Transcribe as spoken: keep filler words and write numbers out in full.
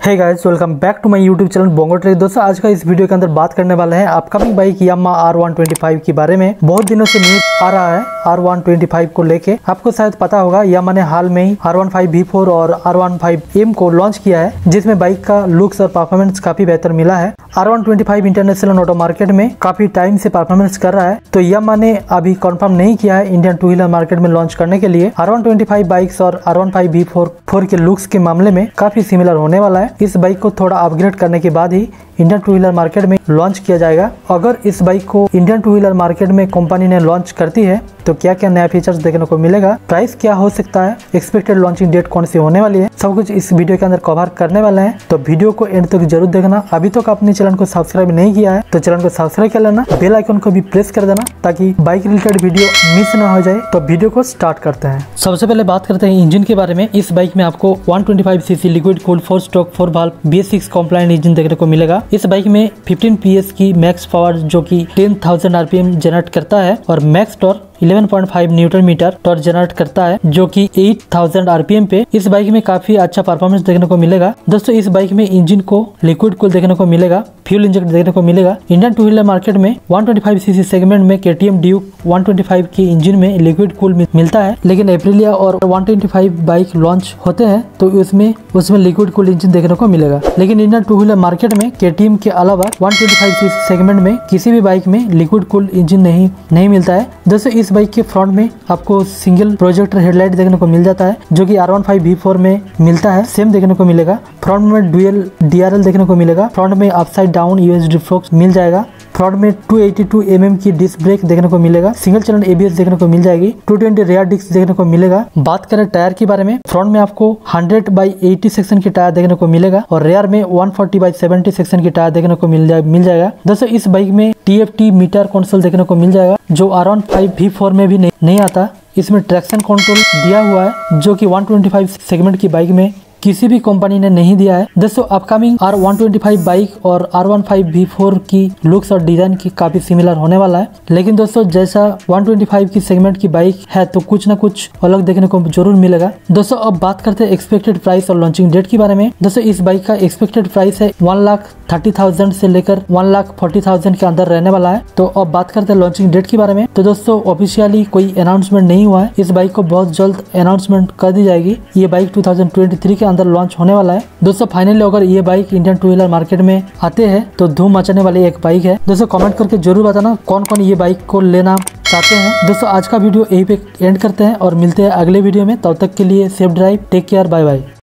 Hey guys, welcome back to my YouTube channel Bongo trek. दोस्तों, आज का इस वीडियो के अंदर बात करने वाले हैं upcoming bike Yamaha R one twenty five के बारे में। बहुत दिनों से न्यूज आ रहा है आर वन ट्वेंटी फाइव को लेके। आपको शायद पता होगा यामाहा ने हाल में ही R one five V four और आर वन फाइव एम को लॉन्च किया है, जिसमें बाइक का लुक्स और परफॉर्मेंस काफी बेहतर मिला है। R one twenty five international auto market में काफी टाइम से परफॉर्मेंस कर रहा है, तो यामाहा ने अभी कंफर्म नहीं किया है इंडियन टू व्हीलर मार्केट में लॉन्च करने के लिए। R one twenty five bikes और R one five V four four के लुक्स के मामले में काफी सिमिलर होने वाला है। इस बाइक को थोड़ा अपग्रेड करने के बाद ही इंडियन टू व्हीलर मार्केट में लॉन्च किया जाएगा। अगर इस बाइक को इंडियन टू व्हीलर मार्केट में कंपनी ने लॉन्च करती है तो क्या क्या नया फीचर्स देखने को मिलेगा, प्राइस क्या हो सकता है, एक्सपेक्टेड लॉन्चिंग डेट कौन सी होने वाली है, सब कुछ इस वीडियो के अंदर कवर करने वाले हैं। तो वीडियो को एंड तक जरूर देखना। अभी तक अपने चैनल को सब्सक्राइब नहीं किया है तो चैनल को सब्सक्राइब कर लेना, बेल आइकन को भी प्रेस कर देना ताकि बाइक रिलेटेड वीडियो मिस ना हो जाए। तो वीडियो को स्टार्ट करते हैं। सबसे पहले बात करते हैं इंजन के बारे में। इस बाइक में आपको one twenty five CC liquid cooled four stroke four valve B S six compliant engine देखने को मिलेगा। इस बाइक में फिफ्टीन पी एस की मैक्स पावर जो कि ten thousand R P M generate करता है और max torque eleven point five newton metre torque generate करता है जो कि eight thousand R P M पे। इस बाइक में काफी अच्छा परफॉर्मेंस देखने को मिलेगा। दोस्तों, इस बाइक में इंजन को लिक्विड कूल देखने को मिलेगा, फ्यूल इंजेक्ट देखने को मिलेगा। इंडियन टू व्हीलर मार्केट में one twenty five CC segment में K T M Duke one twenty five के इंजन में लिक्विड कूल मिलता है, लेकिन एप्रिलिया और one twenty five bike launch होते हैं तो उसमें उसमें लिक्विड कूल इंजन देखने को मिलेगा। लेकिन इंडियन टू व्हीलर मार्केट में के टी एम के अलावा one twenty five CC segment में किसी भी बाइक में लिक्विड कूल इंजन नहीं नहीं मिलता है। दोस्तों, इस बाइक के फ्रंट में आपको सिंगल प्रोजेक्टर हेडलाइट देखने को मिल जाता है जो कि R one five V four में मिलता है, सेम देखने को मिलेगा। फ्रंट में डुअल डी आर एल देखने को मिलेगा। फ्रंट में upside down U S D forks मिल जाएगा। फ्रंट में two eighty two M M की डिस्क ब्रेक देखने को मिलेगा। Single channel A B S देखने को मिल जाएगी। टू ट्वेंटी रेयर डिस्क देखने को मिलेगा। बात करें टायर के बारे में, फ्रंट में आपको हंड्रेड बाई एटी सेक्शन की टायर देखने को मिलेगा और रेयर में one forty by seventy section की टायर देखने को मिल जाए मिल जाएगा। दोस्तों, इस बाइक में T F T meter console देखने को मिल जाएगा जो R one five V four में भी नहीं, नहीं आता। इसमें ट्रैक्शन कंट्रोल दिया हुआ है जो कि वन ट्वेंटी फाइव सेगमेंट की बाइक में किसी भी कंपनी ने नहीं दिया है। दोस्तों, upcoming R one twenty five bike और R one five V four की लुक्स और डिजाइन की काफी सिमिलर होने वाला है, लेकिन दोस्तों जैसा वन ट्वेंटी फाइव की सेगमेंट की बाइक है तो कुछ ना कुछ अलग देखने को जरूर मिलेगा। दोस्तों, अब बात करते हैं एक्सपेक्टेड प्राइस और लॉन्चिंग डेट के बारे में। दोस्तों, इस बाइक का एक्सपेक्टेड प्राइस है वन लाख थर्टी थाउजेंड से लेकर वन लाख फोर्टी थाउजेंड के अंदर रहने वाला है। तो अब बात करते हैं लॉन्चिंग डेट के बारे में। तो दोस्तों, ऑफिशियली कोई अनाउंसमेंट नहीं हुआ है। इस बाइक को बहुत जल्द अनाउंसमेंट कर दी जाएगी। ये bike two thousand twenty three के अंदर लॉन्च होने वाला है। दोस्तों, फाइनली अगर ये bike Indian two wheeler market में आते हैं तो धूम मचाने वाली एक बाइक है। दोस्तों, कमेंट करके जरूर बताना कौन कौन ये बाइक को लेना चाहते हैं। दोस्तों, आज का वीडियो यहीं पे एंड करते हैं और मिलते हैं अगले वीडियो में। तब तक के लिए safe drive, take care, bye bye.